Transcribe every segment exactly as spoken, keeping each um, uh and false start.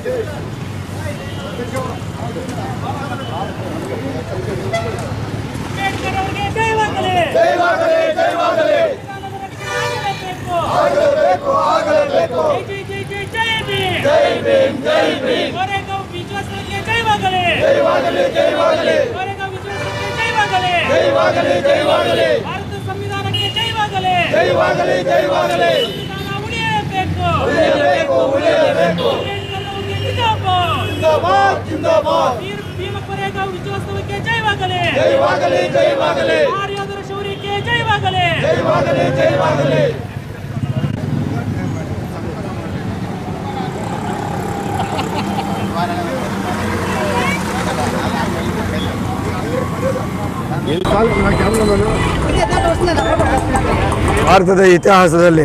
ಭಾರತದ ಇತಿಹಾಸದಲ್ಲಿ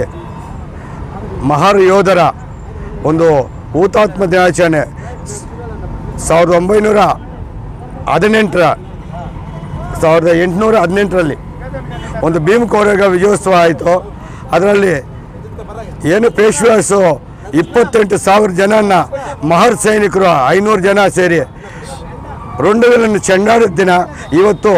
ಮಹಾನ್ ಯೋಧರ ಒಂದು ಹುತಾತ್ಮ ದಿನಾಚರಣೆ ಸಾವಿರದ ಒಂಬೈನೂರ ಹದಿನೆಂಟರ ಸಾವಿರದ ಎಂಟುನೂರ ಹದಿನೆಂಟರಲ್ಲಿ ಒಂದು ಭೀಮ್ ಕೋರೆಗಾಂವ್ ವಿಜಯೋತ್ಸವ ಆಯಿತು. ಅದರಲ್ಲಿ ಏನು ಪೇಶ್ವಾಸು ಇಪ್ಪತ್ತೆಂಟು ಸಾವಿರ ಜನನ ಮಹರ್ ಸೈನಿಕರು ಐನೂರು ಜನ ಸೇರಿ ರೊಂಡುಗಳನ್ನು ಚೆಂಡಾಡಿದ ದಿನ ಇವತ್ತು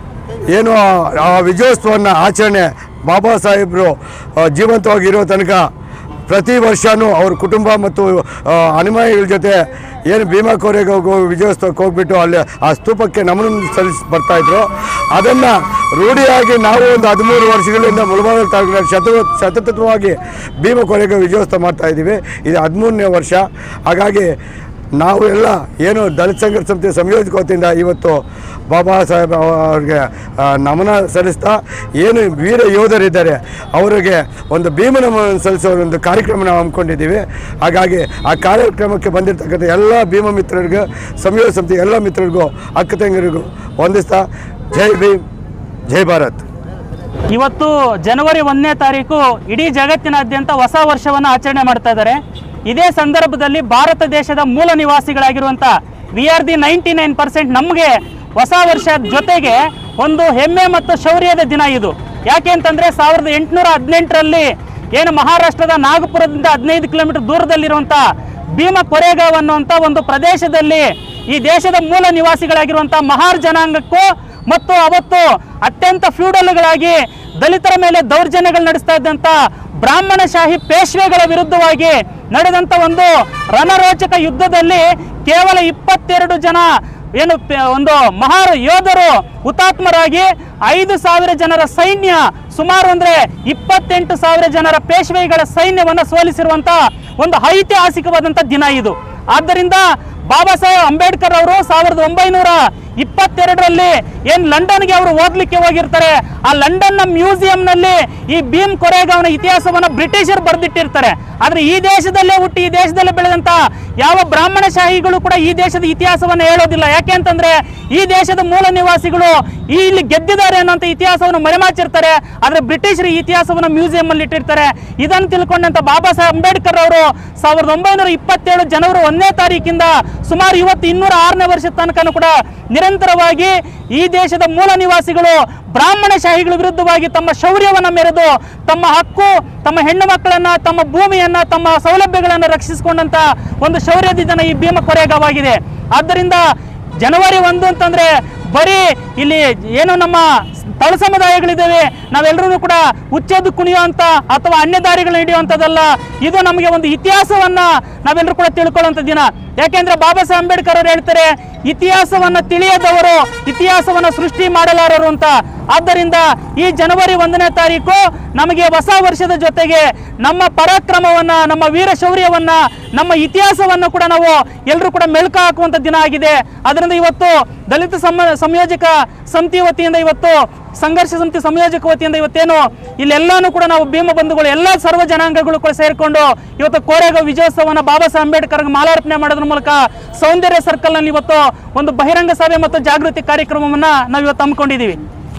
ಏನು ಆ ವಿಜಯೋತ್ಸವವನ್ನು ಆಚರಣೆ ಬಾಬಾ ಸಾಹೇಬರು ಜೀವಂತವಾಗಿರೋ ತನಕ ಪ್ರತಿ ವರ್ಷವೂ ಅವ್ರ ಕುಟುಂಬ ಮತ್ತು ಅನುಯಾಯಿಗಳ ಜೊತೆ ಏನು ಭೀಮಾ ಕೋರೆಗಾಂವ್ ವಿಜಯೋತ್ಸವಕ್ಕೆ ಹೋಗ್ಬಿಟ್ಟು ಅಲ್ಲಿ ಆ ಸ್ತೂಪಕ್ಕೆ ನಮನ ಸಲ್ಲಿಸಿ ಬರ್ತಾಯಿದ್ರು. ಅದನ್ನು ರೂಢಿಯಾಗಿ ನಾವು ಒಂದು ಹದಿಮೂರು ವರ್ಷಗಳಿಂದ ಮುಳಬಾಗಿಲು ತಾಲೂಕಿನ ಶತ ಸತತವಾಗಿ ಭೀಮಾ ಕೋರೆಗಾಂವ್ ವಿಜಯೋತ್ಸವ ಮಾಡ್ತಾಯಿದ್ದೀವಿ. ಇದು ಹದಿಮೂರನೇ ವರ್ಷ. ಹಾಗಾಗಿ ನಾವು ಎಲ್ಲ ಏನು ದಲಿತ ಸಂಘರ್ಷ ಸಮಿತಿ ಸಂಯೋಜಕ ವತಿಯಿಂದ ಇವತ್ತು ಬಾಬಾ ಸಾಹೇಬ್ ಅವ್ರಿಗೆ ನಮನ ಸಲ್ಲಿಸ್ತಾ ಏನು ವೀರ ಯೋಧರಿದ್ದಾರೆ ಅವರಿಗೆ ಒಂದು ಭೀಮ ನಮನ ಸಲ್ಲಿಸೋ ಒಂದು ಕಾರ್ಯಕ್ರಮ ನಾವು ಹಮ್ಮಿಕೊಂಡಿದ್ದೀವಿ. ಹಾಗಾಗಿ ಆ ಕಾರ್ಯಕ್ರಮಕ್ಕೆ ಬಂದಿರತಕ್ಕಂಥ ಎಲ್ಲ ಭೀಮ ಮಿತ್ರರಿಗೂ ಸಂಯೋಜಕ ಸಮಿತಿ ಎಲ್ಲ ಮಿತ್ರರಿಗೂ ಅಕ್ಕ ತಂಗಿರಿಗೂ ವಂದಿಸ್ತಾ ಜೈ ಭೀಮ್ ಜೈ ಭಾರತ್. ಇವತ್ತು ಜನವರಿ ಒಂದನೇ ತಾರೀಕು ಇಡೀ ಜಗತ್ತಿನಾದ್ಯಂತ ಹೊಸ ವರ್ಷವನ್ನು ಆಚರಣೆ ಮಾಡ್ತಾ ಇದ್ದಾರೆ. ಇದೇ ಸಂದರ್ಭದಲ್ಲಿ ಭಾರತ ದೇಶದ ಮೂಲ ನಿವಾಸಿಗಳಾಗಿರುವಂಥ we are the ninety nine percent ನಮಗೆ ಹೊಸ ವರ್ಷದ ಜೊತೆಗೆ ಒಂದು ಹೆಮ್ಮೆ ಮತ್ತು ಶೌರ್ಯದ ದಿನ ಇದು. ಯಾಕೆ ಅಂತಂದರೆ ಸಾವಿರದ ಎಂಟುನೂರ ಹದಿನೆಂಟರಲ್ಲಿ ಏನು ಮಹಾರಾಷ್ಟ್ರದ ನಾಗಪುರದಿಂದ ಹದಿನೈದು ಕಿಲೋಮೀಟರ್ ದೂರದಲ್ಲಿರುವಂಥ ಭೀಮಾ ಕೋರೆಗಾಂವ್ ಅನ್ನುವಂಥ ಒಂದು ಪ್ರದೇಶದಲ್ಲಿ ಈ ದೇಶದ ಮೂಲ ನಿವಾಸಿಗಳಾಗಿರುವಂಥ ಮಹಾರ್ ಜನಾಂಗಕ್ಕೂ ಮತ್ತು ಅವತ್ತು ಅತ್ಯಂತ ಫ್ಯೂಡಲ್ಗಳಾಗಿ ದಲಿತರ ಮೇಲೆ ದೌರ್ಜನ್ಯಗಳು ನಡೆಸ್ತಾ ಇದ್ದಂಥ ಬ್ರಾಹ್ಮಣಶಾಹಿ ಪೇಶ್ವೆಗಳ ವಿರುದ್ಧವಾಗಿ ನಡೆದಂಥ ಒಂದು ರಣರೋಚಕ ಯುದ್ಧದಲ್ಲಿ ಕೇವಲ ಇಪ್ಪತ್ತೆರಡು ಜನ ಏನು ಒಂದು ಮಹಾರ್ ಯೋಧರು ಹುತಾತ್ಮರಾಗಿ ಐದು ಸಾವಿರ ಜನರ ಸೈನ್ಯ ಸುಮಾರು ಅಂದರೆ ಇಪ್ಪತ್ತೆಂಟು ಸಾವಿರ ಜನರ ಪೇಶ್ವೆಗಳ ಸೈನ್ಯವನ್ನು ಸೋಲಿಸಿರುವಂಥ ಒಂದು ಐತಿಹಾಸಿಕವಾದಂಥ ದಿನ ಇದು. ಆದ್ದರಿಂದ ಬಾಬಾ ಸಾಹೇಬ್ ಅಂಬೇಡ್ಕರ್ ಅವರು ಸಾವಿರದ ಒಂಬೈನೂರ ಇಪ್ಪತ್ತೆರಡರಲ್ಲಿ ಏನು ಲಂಡನ್ಗೆ ಅವರು ಓದಲಿಕ್ಕೆ ಹೋಗಿರ್ತಾರೆ. ಆ ಲಂಡನ್ನ ಮ್ಯೂಸಿಯಂನಲ್ಲಿ ಈ ಭೀಮ್ ಕೋರೆಗಾಂವ್ನ ಇತಿಹಾಸವನ್ನು ಬ್ರಿಟಿಷರು ಬರೆದಿಟ್ಟಿರ್ತಾರೆ. ಆದರೆ ಈ ದೇಶದಲ್ಲೇ ಹುಟ್ಟಿ ಈ ದೇಶದಲ್ಲೇ ಬೆಳೆದಂಥ ಯಾವ ಬ್ರಾಹ್ಮಣಶಾಹಿಗಳು ಕೂಡ ಈ ದೇಶದ ಇತಿಹಾಸವನ್ನು ಹೇಳೋದಿಲ್ಲ. ಯಾಕೆ ಅಂತಂದರೆ ಈ ದೇಶದ ಮೂಲ ನಿವಾಸಿಗಳು ಇಲ್ಲಿ ಗೆದ್ದಿದ್ದಾರೆ ಅನ್ನೋಂಥ ಇತಿಹಾಸವನ್ನು ಮರೆಮಾಚಿರ್ತಾರೆ. ಆದರೆ ಬ್ರಿಟಿಷರು ಈ ಇತಿಹಾಸವನ್ನು ಮ್ಯೂಸಿಯಂನಲ್ಲಿ ಇಟ್ಟಿರ್ತಾರೆ. ಇದನ್ನು ತಿಳ್ಕೊಂಡಂಥ ಬಾಬಾ ಸಾಹೇಬ್ ಅಂಬೇಡ್ಕರ್ ಅವರು ಸಾವಿರದ ಒಂಬೈನೂರ ಇಪ್ಪತ್ತೇಳು ಜನವರಿ ಒಂದನೇ ತಾರೀಕಿಂದ ಸುಮಾರು ಇವತ್ತು ಇನ್ನೂರ ಆರನೇ ವರ್ಷದ ತನಕನೂ ಕೂಡ ನಿರಂತರವಾಗಿ ಈ ದೇಶದ ಮೂಲ ನಿವಾಸಿಗಳು ಬ್ರಾಹ್ಮಣಶಾಹಿಗಳ ವಿರುದ್ಧವಾಗಿ ತಮ್ಮ ಶೌರ್ಯವನ್ನು ಮೆರೆದು ತಮ್ಮ ಹಕ್ಕು, ತಮ್ಮ ಹೆಣ್ಣು ಮಕ್ಕಳನ್ನು, ತಮ್ಮ ಭೂಮಿಯನ್ನು, ತಮ್ಮ ಸೌಲಭ್ಯಗಳನ್ನು ರಕ್ಷಿಸಿಕೊಂಡಂಥ ಒಂದು ಶೌರ್ಯದ ದಿನ ಈ ಭೀಮಾ ಕೋರೆಗಾಂವ್ ಆಗಿದೆ. ಆದ್ದರಿಂದ ಜನವರಿ ಒಂದು ಅಂತಂದರೆ ಬರೀ ಇಲ್ಲಿ ಏನು ನಮ್ಮ ತಳ ಸಮುದಾಯಗಳಿದ್ದೇವೆ ನಾವೆಲ್ಲರೂ ಕೂಡ ಉಚ್ಚೆದ್ದು ಕುಣಿಯುವಂಥ ಅಥವಾ ಅನ್ಯ ದಾರಿಗಳನ್ನ ಹಿಡಿಯುವಂಥದ್ದಲ್ಲ. ಇದು ನಮಗೆ ಒಂದು ಇತಿಹಾಸವನ್ನು ನಾವೆಲ್ಲರೂ ಕೂಡ ತಿಳ್ಕೊಳ್ಳುವಂಥ ದಿನ. ಯಾಕೆಂದರೆ ಬಾಬಾ ಸಾಹೇಬ್ ಅಂಬೇಡ್ಕರ್ ಅವರು ಹೇಳ್ತಾರೆ, ಇತಿಹಾಸವನ್ನು ತಿಳಿಯದವರು ಇತಿಹಾಸವನ್ನು ಸೃಷ್ಟಿ ಮಾಡಲಾರರು ಅಂತ. ಆದ್ದರಿಂದ ಈ ಜನವರಿ ಒಂದನೇ ತಾರೀಕು ನಮಗೆ ಹೊಸ ವರ್ಷದ ಜೊತೆಗೆ ನಮ್ಮ ಪರಾಕ್ರಮವನ್ನು, ನಮ್ಮ ವೀರ ಶೌರ್ಯವನ್ನು, ನಮ್ಮ ಇತಿಹಾಸವನ್ನು ಕೂಡ ನಾವು ಎಲ್ಲರೂ ಕೂಡ ಮೆಲುಕು ಹಾಕುವಂಥ ದಿನ ಆಗಿದೆ. ಅದರಿಂದ ಇವತ್ತು ದಲಿತ ಸಮ ಸಂಯೋಜಕ ಸಮಿತಿ ವತಿಯಿಂದ ಇವತ್ತು ಸಂಘರ್ಷ ಸಮಿತಿ ಸಂಯೋಜಕ ವತಿಯಿಂದ ಇವತ್ತೇನು ಇಲ್ಲೆಲ್ಲಾನು ಕೂಡ ನಾವು ಭೀಮ ಬಂಧುಗಳು ಎಲ್ಲ ಸರ್ವ ಜನಾಂಗಗಳು ಕೂಡ ಸೇರಿಕೊಂಡು ಇವತ್ತು ಕೋರೆಗಾಂವ್ ವಿಜಯೋತ್ಸವವನ್ನು ಬಾಬಾ ಸಾಹೇಬ್ ಅಂಬೇಡ್ಕರ್ಗೆ ಮಾಲಾರ್ಪಣೆ ಮಾಡೋದ್ರ ಮೂಲಕ ಸೌಂದರ್ಯ ಸರ್ಕಲ್ನಲ್ಲಿ ಇವತ್ತು ಒಂದು ಬಹಿರಂಗ ಸಭೆ ಮತ್ತು ಜಾಗೃತಿ ಕಾರ್ಯಕ್ರಮವನ್ನು ನಾವು ಇವತ್ತು ಹಮ್ಮಿಕೊಂಡಿದ್ದೀವಿ.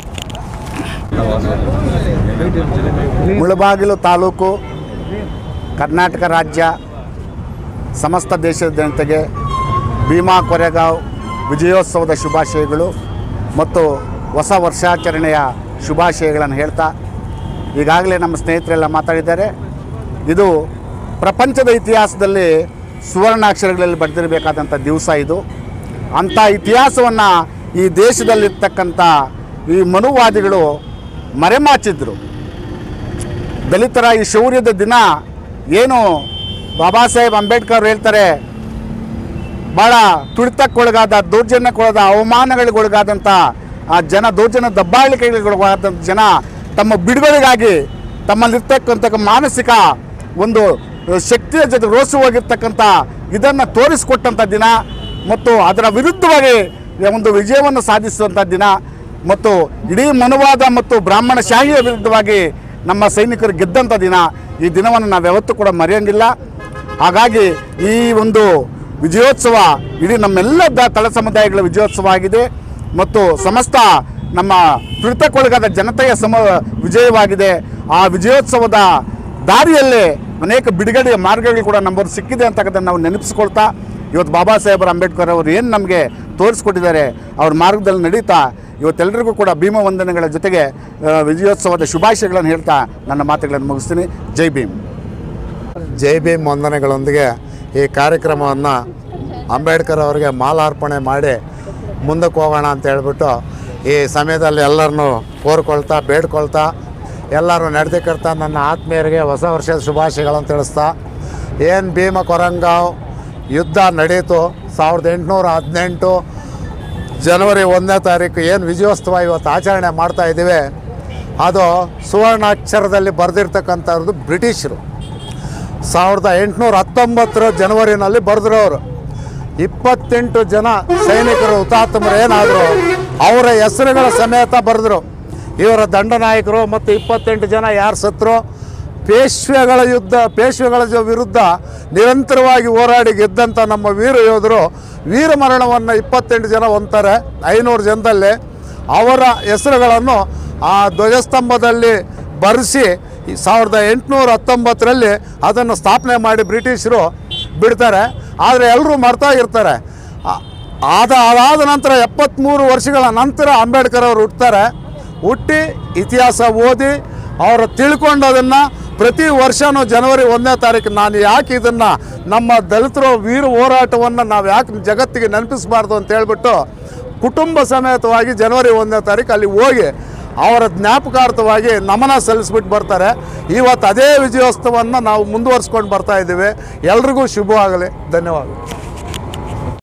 ಮುಳಬಾಗಿಲು ತಾಲೂಕು ಕರ್ನಾಟಕ ರಾಜ್ಯ ಸಮಸ್ತ ದೇಶದ ಜನತೆಗೆ ಭೀಮಾ ಕೋರೆಗಾಂವ್ ವಿಜಯೋತ್ಸವದ ಶುಭಾಶಯಗಳು ಮತ್ತು ಹೊಸ ವರ್ಷಾಚರಣೆಯ ಶುಭಾಶಯಗಳನ್ನು ಹೇಳ್ತಾ, ಈಗಾಗಲೇ ನಮ್ಮ ಸ್ನೇಹಿತರೆಲ್ಲ ಮಾತಾಡಿದ್ದಾರೆ. ಇದು ಪ್ರಪಂಚದ ಇತಿಹಾಸದಲ್ಲಿ ಸುವರ್ಣಾಕ್ಷರಗಳಲ್ಲಿ ಬರೆದಿರಬೇಕಾದಂಥ ದಿವಸ ಇದು. ಅಂಥ ಇತಿಹಾಸವನ್ನು ಈ ದೇಶದಲ್ಲಿರ್ತಕ್ಕಂಥ ಈ ಮನುವಾದಿಗಳು ಮರೆಮಾಚಿದ್ರು. ದಲಿತರ ಈ ಶೌರ್ಯದ ದಿನ ಏನು ಬಾಬಾ ಸಾಹೇಬ್ ಅಂಬೇಡ್ಕರ್ ಹೇಳ್ತಾರೆ, ಭಾಳ ತುಳಿತಕ್ಕೊಳಗಾದ, ದೌರ್ಜನ್ಯಕ್ಕೊಳಗಾದ, ಅವಮಾನಗಳಿಗೊಳಗಾದಂಥ ಆ ಜನ, ದೌರ್ಜನ್ಯ ದಬ್ಬಾಳಿಕೆಗಳಿಗೊಳಗಾದಂಥ ಜನ ತಮ್ಮ ಬಿಡುಗಡೆಗಾಗಿ ತಮ್ಮಲ್ಲಿರ್ತಕ್ಕಂಥ ಮಾನಸಿಕ ಒಂದು ಶಕ್ತಿಯ ಜೊತೆ ರೋಷವಾಗಿರ್ತಕ್ಕಂಥ ಇದನ್ನು ತೋರಿಸಿಕೊಟ್ಟಂಥ ದಿನ ಮತ್ತು ಅದರ ವಿರುದ್ಧವಾಗಿ ಒಂದು ವಿಜಯವನ್ನು ಸಾಧಿಸುವಂಥ ದಿನ ಮತ್ತು ಇಡೀ ಮನುವಾದ ಮತ್ತು ಬ್ರಾಹ್ಮಣಶಾಹಿಯ ವಿರುದ್ಧವಾಗಿ ನಮ್ಮ ಸೈನಿಕರು ಗೆದ್ದಂಥ ದಿನ. ಈ ದಿನವನ್ನು ನಾವು ಯಾವತ್ತೂ ಕೂಡ ಮರೆಯೋಂಗಿಲ್ಲ. ಹಾಗಾಗಿ ಈ ಒಂದು ವಿಜಯೋತ್ಸವ ಇಡೀ ನಮ್ಮೆಲ್ಲ ದ ತಳ ಸಮುದಾಯಗಳ ವಿಜಯೋತ್ಸವ ಆಗಿದೆ ಮತ್ತು ಸಮಸ್ತ ನಮ್ಮ ತುಳಿತಕ್ಕೊಳಗಾದ ಜನತೆಯ ಸಮ ವಿಜಯವಾಗಿದೆ. ಆ ವಿಜಯೋತ್ಸವದ ದಾರಿಯಲ್ಲೇ ಅನೇಕ ಬಿಡುಗಡೆಯ ಮಾರ್ಗಗಳು ಕೂಡ ನಮ್ಮವ್ರು ಸಿಕ್ಕಿದೆ ಅಂತಕ್ಕಂಥದ್ದು ನಾವು ನೆನಪಿಸ್ಕೊಳ್ತಾ, ಇವತ್ತು ಬಾಬಾ ಸಾಹೇಬ್ ಅಂಬೇಡ್ಕರ್ ಅವರು ಏನು ನಮಗೆ ತೋರಿಸ್ಕೊಟ್ಟಿದ್ದಾರೆ ಅವ್ರ ಮಾರ್ಗದಲ್ಲಿ ನಡೀತಾ ಇವತ್ತೆಲ್ಲರಿಗೂ ಕೂಡ ಭೀಮ ವಂದನೆಗಳ ಜೊತೆಗೆ ವಿಜಯೋತ್ಸವದ ಶುಭಾಶಯಗಳನ್ನು ಹೇಳ್ತಾ ನನ್ನ ಮಾತುಗಳನ್ನು ಮುಗಿಸ್ತೀನಿ. ಜೈ ಭೀಮ್. ಜೈ ಭೀಮ್ ವಂದನೆಗಳೊಂದಿಗೆ ಈ ಕಾರ್ಯಕ್ರಮವನ್ನು ಅಂಬೇಡ್ಕರ್ ಅವರಿಗೆ ಮಾಲಾರ್ಪಣೆ ಮಾಡಿ ಮುಂದಕ್ಕೆ ಹೋಗೋಣ ಅಂತ ಹೇಳ್ಬಿಟ್ಟು ಈ ಸಮಯದಲ್ಲಿ ಎಲ್ಲರನ್ನೂ ಕೋರ್ಕೊಳ್ತಾ ಬೇಡ್ಕೊಳ್ತಾ ಎಲ್ಲರೂ ನಡೆದಿಕ್ಕರ್ತಾ ನನ್ನ ಆತ್ಮೀಯರಿಗೆ ಹೊಸ ವರ್ಷದ ಶುಭಾಶಯಗಳನ್ನು ತಿಳಿಸ್ತಾ, ಏನು ಭೀಮ ಕೊರಂಗಾವ್ ಯುದ್ಧ ನಡೀತು ಸಾವಿರದ ಎಂಟುನೂರ ಹದಿನೆಂಟು ಜನವರಿ ಒಂದನೇ ತಾರೀಕು ಏನು ವಿಜಯೋತ್ಸವ ಇವತ್ತು ಆಚರಣೆ ಮಾಡ್ತಾಯಿದ್ದೀವಿ, ಅದು ಸುವರ್ಣಾಕ್ಷರದಲ್ಲಿ ಬರೆದಿರ್ತಕ್ಕಂಥದ್ದು ಬ್ರಿಟಿಷರು ಸಾವಿರದ ಎಂಟುನೂರ ಹತ್ತೊಂಬತ್ತರ ಜನವರಿನಲ್ಲಿ ಬರೆದಿರೋರು. ಇಪ್ಪತ್ತೆಂಟು ಜನ ಸೈನಿಕರು ಹುತಾತ್ಮರು ಏನಾದರೂ ಅವರ ಹೆಸರುಗಳ ಸಮೇತ ಬರೆದರು. ಇವರ ದಂಡನಾಯಕರು ಮತ್ತು ಇಪ್ಪತ್ತೆಂಟು ಜನ ಯಾರು ಸತ್ತರು, ಪೇಶ್ವೆಗಳ ಯುದ್ಧ ಪೇಶ್ವೆಗಳ ವಿರುದ್ಧ ನಿರಂತರವಾಗಿ ಹೋರಾಡಿ ಗೆದ್ದಂಥ ನಮ್ಮ ವೀರ ಯೋಧರು ವೀರ ಮರಣವನ್ನು ಇಪ್ಪತ್ತೆಂಟು ಜನ ಹೊಂತಾರೆ. ಐನೂರು ಜನದಲ್ಲಿ ಅವರ ಹೆಸರುಗಳನ್ನು ಆ ಧ್ವಜಸ್ತಂಭದಲ್ಲಿ ಬರೆಸಿ ಸಾವಿರದ ಎಂಟುನೂರ ಹತ್ತೊಂಬತ್ತರಲ್ಲಿ ಅದನ್ನು ಸ್ಥಾಪನೆ ಮಾಡಿ ಬ್ರಿಟಿಷರು ಬಿಡ್ತಾರೆ. ಆದರೆ ಎಲ್ಲರೂ ಮರ್ತಾಗಿರ್ತಾರೆ. ಆದ ಅದಾದ ನಂತರ ಎಪ್ಪತ್ತ್ಮೂರು ವರ್ಷಗಳ ನಂತರ ಅಂಬೇಡ್ಕರ್ ಅವರು ಹುಟ್ಟುತ್ತಾರೆ. ಹುಟ್ಟಿ ಇತಿಹಾಸ ಓದಿ ಅವರು ತಿಳ್ಕೊಂಡು ಅದನ್ನು ಪ್ರತಿ ವರ್ಷವೂ ಜನವರಿ ಒಂದನೇ ತಾರೀಕು ನಾನು ಯಾಕೆ ಇದನ್ನು ನಮ್ಮ ದಲಿತರ ವೀರ ಹೋರಾಟವನ್ನು ನಾವು ಯಾಕೆ ಜಗತ್ತಿಗೆ ನೆನಪಿಸಬಾರ್ದು ಅಂತ ಹೇಳ್ಬಿಟ್ಟು ಕುಟುಂಬ ಸಮೇತವಾಗಿ ಜನವರಿ ಒಂದನೇ ತಾರೀಕು ಅಲ್ಲಿ ಹೋಗಿ ಅವರ ಜ್ಞಾಪಕಾರ್ಥವಾಗಿ ನಮನ ಸಲ್ಲಿಸ್ಬಿಟ್ಟು ಬರ್ತಾರೆ. ಇವತ್ತು ಅದೇ ವಿಜಯೋತ್ಸವವನ್ನು ನಾವು ಮುಂದುವರಿಸ್ಕೊಂಡು ಬರ್ತಾಯಿದ್ದೀವಿ. ಎಲ್ರಿಗೂ ಶುಭವಾಗಲಿ. ಧನ್ಯವಾದ.